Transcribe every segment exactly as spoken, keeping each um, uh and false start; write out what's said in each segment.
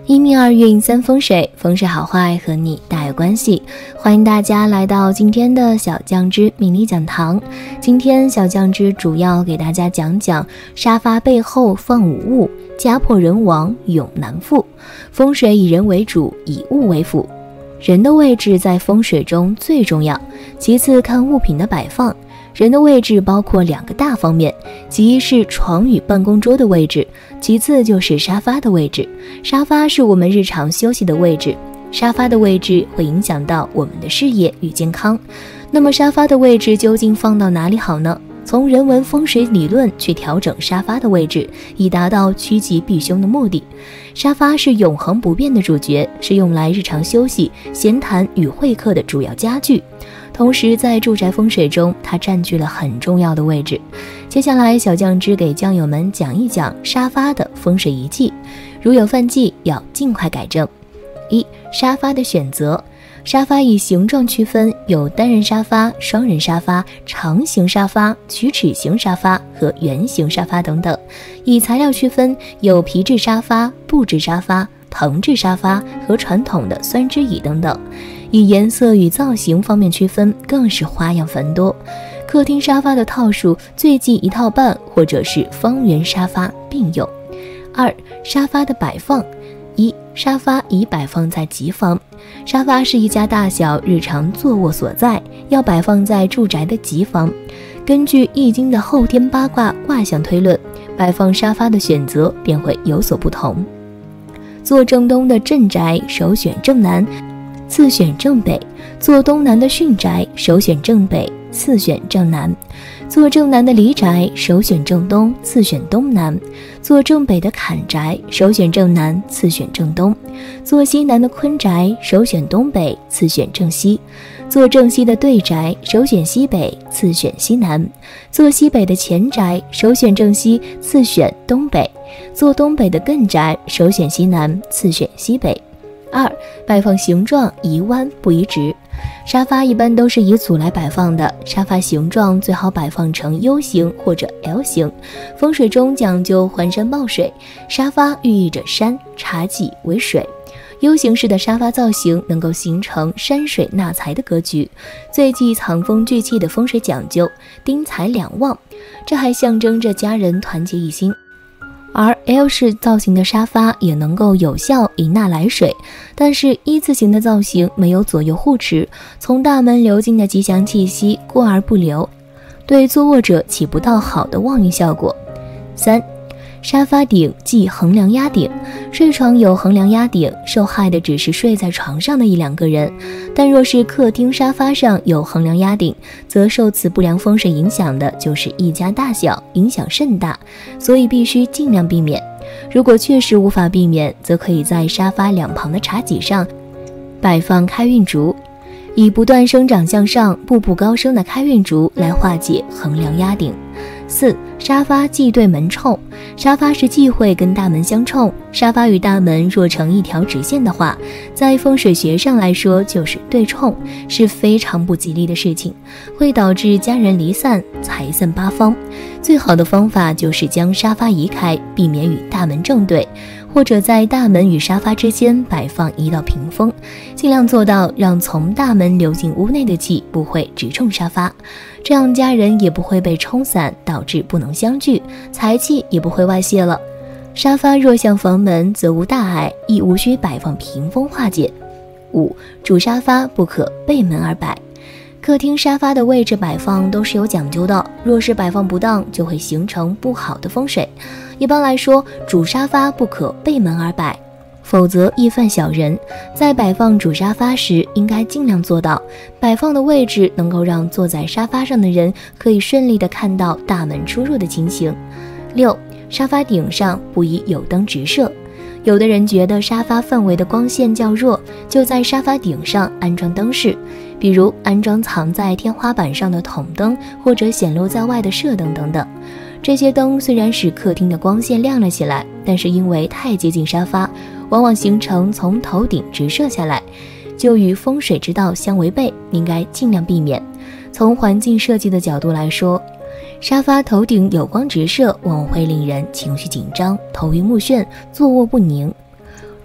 一命二运三风水，风水好坏和你大有关系。欢迎大家来到今天的小酱汁命理讲堂。今天小酱汁主要给大家讲讲沙发背后放五物，家破人亡永难复。风水以人为主，以物为辅。人的位置在风水中最重要，其次看物品的摆放。人的位置包括两个大方面，其一是床与办公桌的位置，其次就是沙发的位置。沙发是我们日常休息的位置，沙发的位置会影响到我们的事业与健康。那么沙发的位置究竟放到哪里好呢？从人文风水理论去调整沙发的位置，以达到趋吉避凶的目的。沙发是永恒不变的主角，是用来日常休息、闲谈与会客的主要家具。同时在住宅风水中，它占据了很重要的位置。接下来小酱汁给酱友们讲一讲沙发的风水遗迹，如有犯忌要尽快改正。一、沙发的选择。沙发以形状区分，有单人沙发、双人沙发、长形沙发、曲尺形沙发和圆形沙发等等。以材料区分，有皮质沙发、布质沙发、藤质沙发和传统的酸枝椅等等。以颜色与造型方面区分，更是花样繁多。客厅沙发的套数最忌一套半或者是方圆沙发并用。二、沙发的摆放。一、沙发宜摆放在吉房。沙发是一家大小日常坐卧所在，要摆放在住宅的吉房。根据易经的后天八卦卦象推论，摆放沙发的选择便会有所不同。坐正东的镇宅首选正南，次选正北；坐东南的巽宅首选正北，次选正南；坐正南的离宅首选正东，次选东南；坐正北的坎宅首选正南，次选正东；坐西南的坤宅首选东北，次选正西；坐正西的对宅首选西北，次选西南；坐西北的前宅首选正西，次选东北；坐东北的艮宅首选西南，次选西北。二、摆放形状宜弯不宜直。沙发一般都是以组来摆放的，沙发形状最好摆放成 U 型或者 L 型。风水中讲究环山抱水，沙发寓意着山，茶几为水。U 形式的沙发造型能够形成山水纳财的格局，最忌藏风聚气的风水讲究，丁财两旺，这还象征着家人团结一心。而 L 式造型的沙发也能够有效引纳来水，但是一字形的造型没有左右护持，从大门流进的吉祥气息过而不留，对坐卧者起不到好的旺运效果。三、沙发顶忌横梁压顶。睡床有横梁压顶，受害的只是睡在床上的一两个人，但若是客厅沙发上有横梁压顶，则受此不良风水影响的就是一家大小，影响甚大，所以必须尽量避免。如果确实无法避免，则可以在沙发两旁的茶几上摆放开运竹，以不断生长向上、步步高升的开运竹来化解横梁压顶。四、沙发忌对门冲。沙发是忌讳跟大门相冲，沙发与大门若成一条直线的话，在风水学上来说就是对冲，是非常不吉利的事情，会导致家人离散、财散八方。最好的方法就是将沙发移开，避免与大门正对，或者在大门与沙发之间摆放一道屏风，尽量做到让从大门流进屋内的气不会直冲沙发，这样家人也不会被冲散，导致不能相聚，财气也不会外泄了。沙发若向房门，则无大碍，亦无需摆放屏风化解。五、主沙发不可背门而摆。客厅沙发的位置摆放都是有讲究的，若是摆放不当，就会形成不好的风水。一般来说，主沙发不可背门而摆，否则易犯小人。在摆放主沙发时，应该尽量做到摆放的位置能够让坐在沙发上的人可以顺利地看到大门出入的情形。六、沙发顶上不宜有灯直射。有的人觉得沙发氛围的光线较弱，就在沙发顶上安装灯饰，比如安装藏在天花板上的筒灯，或者显露在外的射灯等等。这些灯虽然使客厅的光线亮了起来，但是因为太接近沙发，往往形成从头顶直射下来，就与风水之道相违背，应该尽量避免。从环境设计的角度来说，沙发头顶有光直射，往往会令人情绪紧张、头晕目眩、坐卧不宁。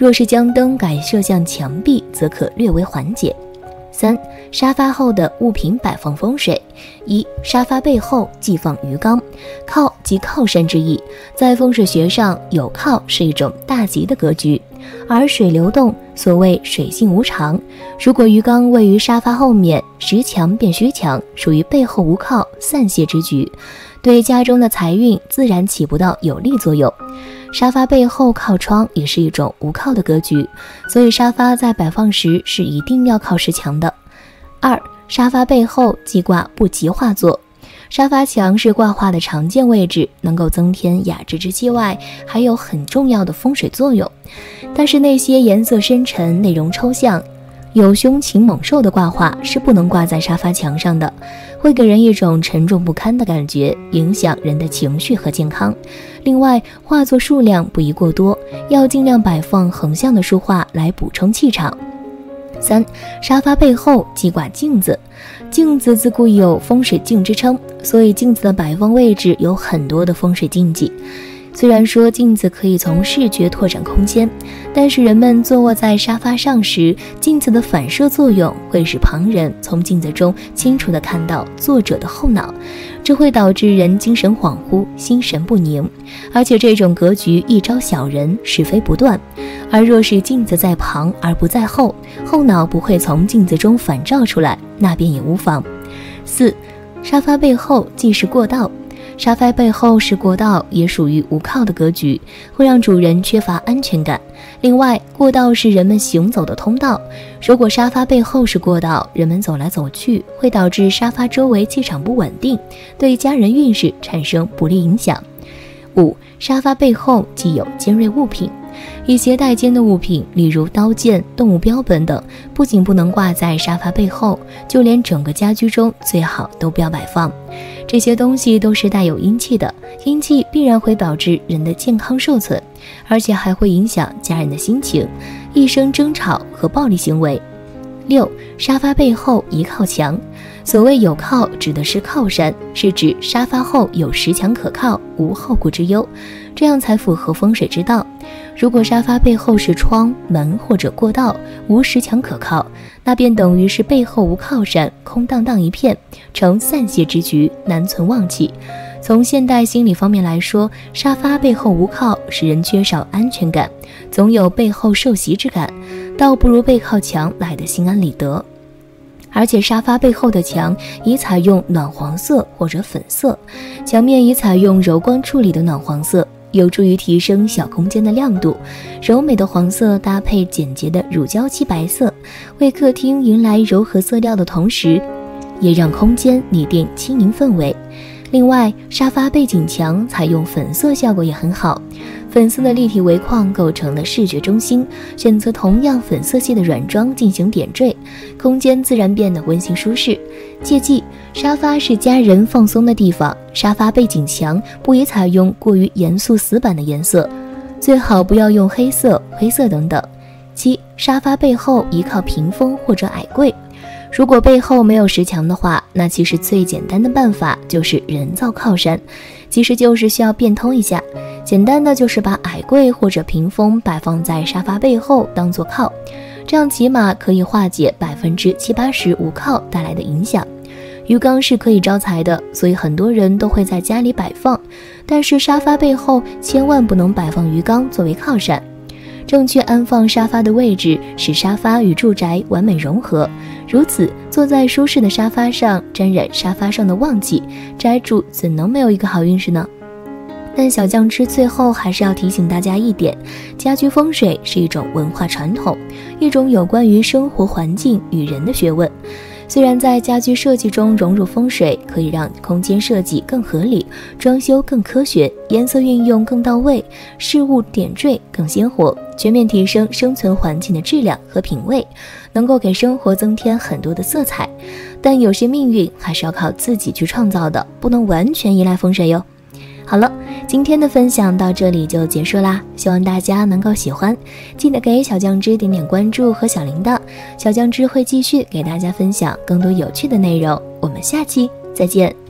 若是将灯改射向墙壁，则可略为缓解。三、沙发后的物品摆放风水。一、沙发背后忌放鱼缸。靠即靠山之意，在风水学上，有靠是一种大吉的格局，而水流动，所谓水性无常。如果鱼缸位于沙发后面，实强变虚强，属于背后无靠、散泄之局，对家中的财运自然起不到有利作用。沙发背后靠窗也是一种无靠的格局，所以沙发在摆放时是一定要靠实墙的。二、沙发背后忌挂不吉画作。沙发墙是挂画的常见位置，能够增添雅致之气外，还有很重要的风水作用。但是那些颜色深沉、内容抽象、有凶禽猛兽的挂画是不能挂在沙发墙上的，会给人一种沉重不堪的感觉，影响人的情绪和健康。另外，画作数量不宜过多，要尽量摆放横向的书画来补充气场。三、沙发背后忌挂镜子。镜子自古有风水镜之称，所以镜子的摆放位置有很多的风水禁忌。虽然说镜子可以从视觉拓展空间，但是人们坐卧在沙发上时，镜子的反射作用会使旁人从镜子中清楚地看到作者的后脑，这会导致人精神恍惚、心神不宁，而且这种格局易招小人，是非不断。而若是镜子在旁而不在后，后脑不会从镜子中反照出来，那便也无妨。四、沙发背后忌是过道。沙发背后是过道，也属于无靠的格局，会让主人缺乏安全感。另外，过道是人们行走的通道，如果沙发背后是过道，人们走来走去，会导致沙发周围气场不稳定，对家人运势产生不利影响。五、沙发背后既有尖锐物品。一些带尖的物品，例如刀剑、动物标本等，不仅不能挂在沙发背后，就连整个家居中最好都不要摆放。这些东西都是带有阴气的，阴气必然会导致人的健康受损，而且还会影响家人的心情，一生争吵和暴力行为。六、沙发背后宜靠墙。所谓有靠，指的是靠山，是指沙发后有石墙可靠，无后顾之忧，这样才符合风水之道。如果沙发背后是窗、门或者过道，无石墙可靠，那便等于是背后无靠山，空荡荡一片，呈散泄之局，难存旺气。从现代心理方面来说，沙发背后无靠，使人缺少安全感，总有背后受袭之感，倒不如背靠墙来得心安理得。而且沙发背后的墙宜采用暖黄色或者粉色，墙面宜采用柔光处理的暖黄色，有助于提升小空间的亮度。柔美的黄色搭配简洁的乳胶漆白色，为客厅迎来柔和色调的同时，也让空间拟定轻盈氛围。另外，沙发背景墙采用粉色效果也很好，粉色的立体围框构成了视觉中心，选择同样粉色系的软装进行点缀，空间自然变得温馨舒适。切记，沙发是家人放松的地方，沙发背景墙不宜采用过于严肃死板的颜色，最好不要用黑色、灰色等等。七、沙发背后宜靠屏风或者矮柜。如果背后没有石墙的话，那其实最简单的办法就是人造靠山，其实就是需要变通一下。简单的就是把矮柜或者屏风摆放在沙发背后当做靠，这样起码可以化解百分之七八十无靠带来的影响。鱼缸是可以招财的，所以很多人都会在家里摆放，但是沙发背后千万不能摆放鱼缸作为靠山。正确安放沙发的位置，使沙发与住宅完美融合，如此坐在舒适的沙发上，沾染沙发上的旺气，宅主怎能没有一个好运势呢？但小酱汁最后还是要提醒大家一点，家居风水是一种文化传统，一种有关于生活环境与人的学问。虽然在家居设计中融入风水，可以让空间设计更合理，装修更科学，颜色运用更到位，事物点缀更鲜活，全面提升生存环境的质量和品味，能够给生活增添很多的色彩。但有些命运还是要靠自己去创造的，不能完全依赖风水哟。好了，今天的分享到这里就结束啦，希望大家能够喜欢，记得给小酱汁点点关注和小铃铛，小酱汁会继续给大家分享更多有趣的内容，我们下期再见。